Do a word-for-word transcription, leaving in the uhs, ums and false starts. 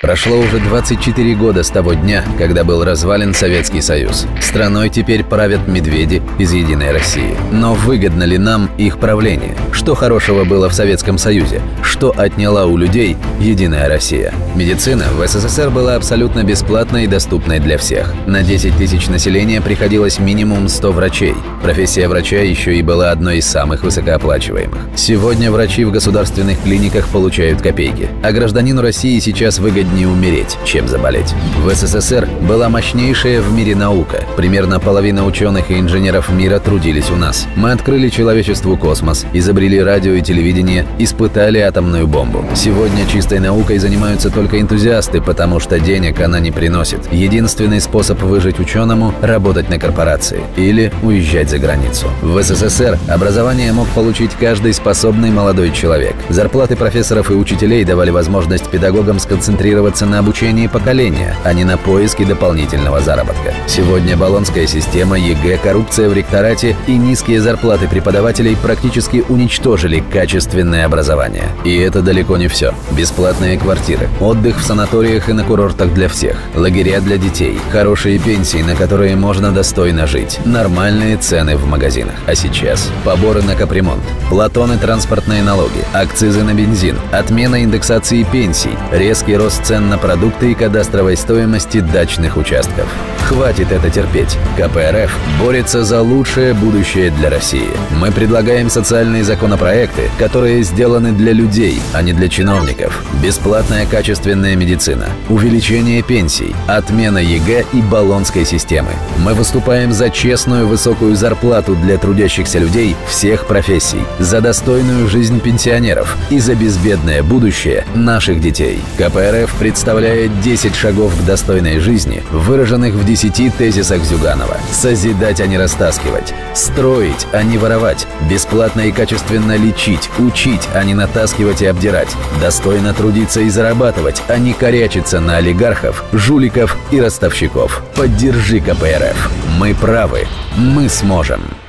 Прошло уже двадцать четыре года с того дня, когда был развален Советский Союз. Страной теперь правят медведи из «Единой России». Но выгодно ли нам их правление? Что хорошего было в Советском Союзе? Что отняла у людей «Единая Россия»? Медицина в СССР была абсолютно бесплатной и доступной для всех. На десять тысяч населения приходилось минимум сто врачей. Профессия врача еще и была одной из самых высокооплачиваемых. Сегодня врачи в государственных клиниках получают копейки, а гражданину России сейчас выгоднее умереть, чем заболеть. В СССР была мощнейшая в мире наука. Примерно половина ученых и инженеров мира трудились у нас. Мы открыли человечеству космос, изобрели радио и телевидение, испытали атомную бомбу. Сегодня чистой наукой занимаются только энтузиасты, потому что денег она не приносит. Единственный способ выжить ученому – работать на корпорации или уезжать за границу. В СССР образование мог получить каждый способный молодой человек. Зарплаты профессоров и учителей давали возможность педагогам сконцентрироваться на обучении поколения, а не на поиске дополнительного заработка. Сегодня болонская система, ЕГЭ, коррупция в ректорате и низкие зарплаты преподавателей практически уничтожили качественное образование. И это далеко не все. Бесплатные квартиры, отдых в санаториях и на курортах для всех, лагеря для детей, хорошие пенсии, на которые можно достойно жить, нормальные цены в магазинах. А сейчас поборы на капремонт, платоны, транспортные налоги, акцизы на бензин, отмена индексации пенсий, резкий рост цен на продукты и кадастровой стоимости дачных участков. Хватит это терпеть. ка пэ эр эф борется за лучшее будущее для России. Мы предлагаем социальные законопроекты, которые сделаны для людей, а не для чиновников. Бесплатная качественная медицина, увеличение пенсий, отмена ЕГЭ и болонской системы. Мы выступаем за честную высокую зарплату для трудящихся людей всех профессий, за достойную жизнь пенсионеров и за безбедное будущее наших детей. ка пэ эр эф представляет десять шагов к достойной жизни, выраженных в десяти тезисах Зюганова. Созидать, а не растаскивать. Строить, а не воровать. Бесплатно и качественно лечить, учить, а не натаскивать и обдирать. Достойно трудиться и зарабатывать, а не корячиться на олигархов, жуликов и ростовщиков. Поддержи ка пэ эр эф. Мы правы. Мы сможем.